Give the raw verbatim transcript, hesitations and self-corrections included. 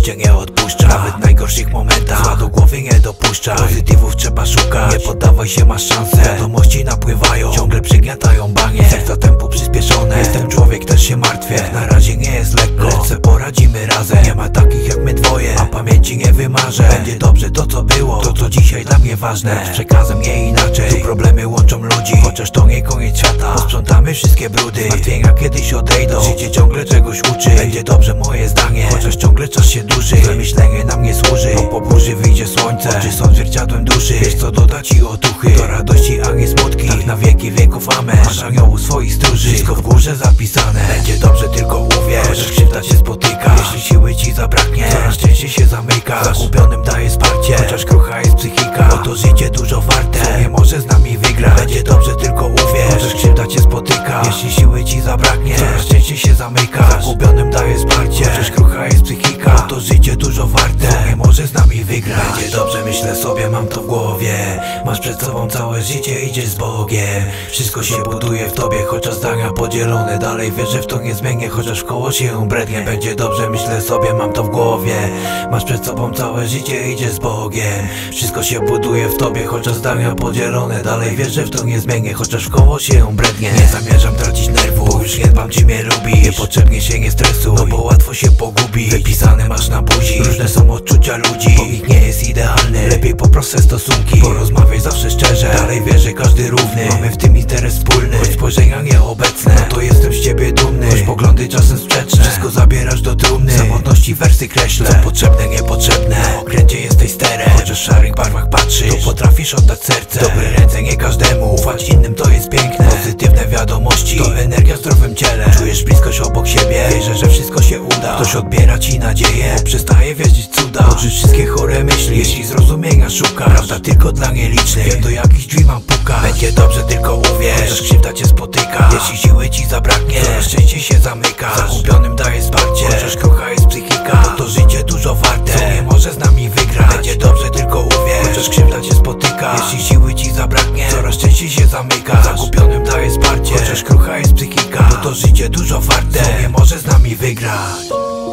szczęście nie odpuszcza. Nawet w najgorszych momentach zła do głowy nie dopuszcza. Pozytywów trzeba szukać, nie poddawaj się, masz szansę. Wiadomości napływają, ciągle przygniatają banie. Serca tempo przyspieszone, jestem człowiek, też się martwię. Jak na razie nie jest lekko, lecz se poradzimy razem. Nie ma takich jak my dwoje, a pamięci nie wymarzę. Będzie dobrze to co było, to co dzisiaj dla mnie ważne. Z przekazem nie inaczej, tu problemy łączą ludzi. Chociaż to nie koniec świata, posprzątamy wszystkie brudy. Martwienia kiedyś odejdą, życie ciągle czegoś uczy. Będzie dobrze moje zdanie, chociaż ciągle czas się duży. Złe myślenie nam nie służy, bo po burzy wyjdzie słońce. Oczy są zwierciadłem duszy, wiesz co dodać i otuchy. Do radości, a nie smutki, tak na wieki wieków amen. Masz aniołów swoich stróży, wszystko w górze zapisane. Będzie dobrze, tylko uwierz, chociaż krzywda cię spotyka. Jeśli siły ci zabraknie, coraz częściej się zamyka. Zagubionym daje wsparcie, chociaż krucha jest psychika. Bo to życie dużo warte, co nie może z nami wygrać. Będzie dobrze, tylko uwierz, chociaż krzywda cię spotyka. Jeśli siły ci zabraknie, coraz częściej się zamyka. Zagubionym daje wsparcie, chociaż krucha jest psychika. Bo to życie dużo warte, co nie może z nami wygrać. Będzie dobrze, myślę sobie, mam to w głowie. Masz przed sobą całe życie, idziesz z Bogiem. Wszystko się buduje w tobie, chociaż zdania podzielone. Dalej wierzę w to, nie zmienię, chociaż w koło się brednie. Będzie dobrze, myślę sobie, mam to w głowie. Masz przed sobą całe życie, idziesz z Bogiem. Wszystko się buduje w tobie, chociaż zdania podzielone. Dalej wierzę w to, nie zmienię, chociaż w koło się brednie. Nie zamierzam tracić nerwów, bo już nie dbam czy mnie lubisz. Niepotrzebnie się nie stresuj, no bo łatwo się pogubi. Wypisane masz na buzi, różne są odczucia ludzi, bo nikt nie jest idealny. Lepiej poproste stosunki, porozmawiaj zawsze szczerze. Dalej wierzę, każdy równy, mamy w tym interes wspólny. Choć spojrzenia nieobecne, no to jestem z ciebie dumny. Choć poglądy czasem sprzeczne, wszystko zabierasz do trumny. W samotności wersy kreślę, co potrzebne, niepotrzebne. Na okręcie jesteś sterem, chociaż w szarych barwach patrzysz, to potrafisz oddać serce. Dobre ręce nie każdemu, ufać innym to jest piękne. Pozytywne wiadomości, to energia w zdrowym ciele. Czujesz bliskość obok siebie, wierzę, że wszystko się uda. Ktoś odbiera ci nadzieję, bo przestaje wierzyć w cuda. Odrzuć wszystkie chore myśli, jeśli zrozumienia szukasz. Prawda tylko dla nielicznych, wiem do jakich drzwi mam pukać. Będzie dobrze, tylko uwierz, chociaż krzywda cię spotyka. Jeśli siły ci zabraknie, coraz częściej się zamykasz. Zagubionym daje wsparcie, chociaż krucha jest psychika. Bo to życie dużo warte, co nie może z nami wygrać. Będzie dobrze, tylko uwierz, chociaż krzywda cię spotyka. Jeśli siły ci zabraknie, coraz częściej się zamykasz. Zagubionym daje wsparcie, chociaż krucha jest psychika. Bo to życie dużo warte, co nie może z nami wygrać.